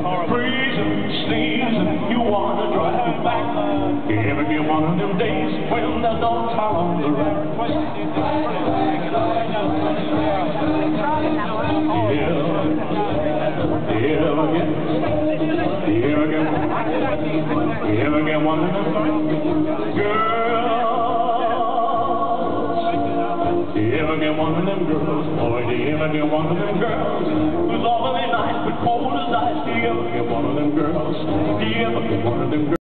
freezing, sneezing, you wanna drive back. You ever get one of them days when there's no time on the rack? You ever get one of them girls? You ever get one of them girls? Boy, do you ever get one of them girls who's awfully nice but cold as ice? Do you ever get one of them girls? Do you ever get one of them girls?